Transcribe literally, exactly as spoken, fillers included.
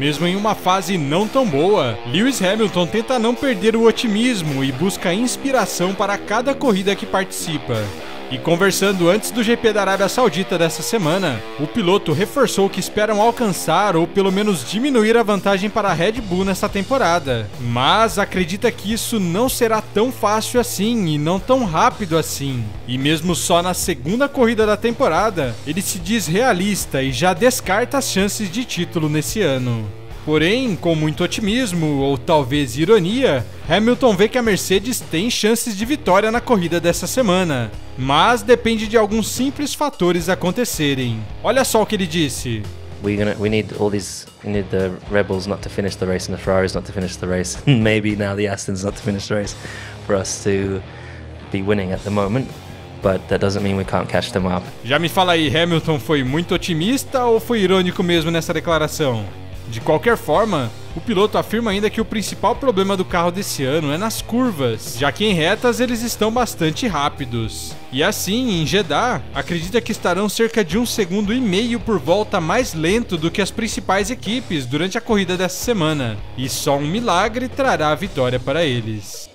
Mesmo em uma fase não tão boa, Lewis Hamilton tenta não perder o otimismo e busca inspiração para cada corrida que participa. E conversando antes do G P da Arábia Saudita dessa semana, o piloto reforçou que esperam alcançar ou pelo menos diminuir a vantagem para a Red Bull nessa temporada, mas acredita que isso não será tão fácil assim e não tão rápido assim. E mesmo só na segunda corrida da temporada, ele se diz realista e já descarta as chances de título nesse ano. Porém, com muito otimismo, ou talvez ironia, Hamilton vê que a Mercedes tem chances de vitória na corrida dessa semana, mas depende de alguns simples fatores acontecerem. Olha só o que ele disse. We're gonna, we need all these, we need the Red Bulls not to finish the race and the Ferraris not to finish the race, and maybe now the Astons not to finish the race for us to be winning at the moment. But that doesn't mean we can't catch them up. Já me fala aí, Hamilton foi muito otimista ou foi irônico mesmo nessa declaração? De qualquer forma, o piloto afirma ainda que o principal problema do carro desse ano é nas curvas, já que em retas eles estão bastante rápidos. E assim, em Jeddah, acredita que estarão cerca de um segundo e meio por volta mais lento do que as principais equipes durante a corrida dessa semana, e só um milagre trará a vitória para eles.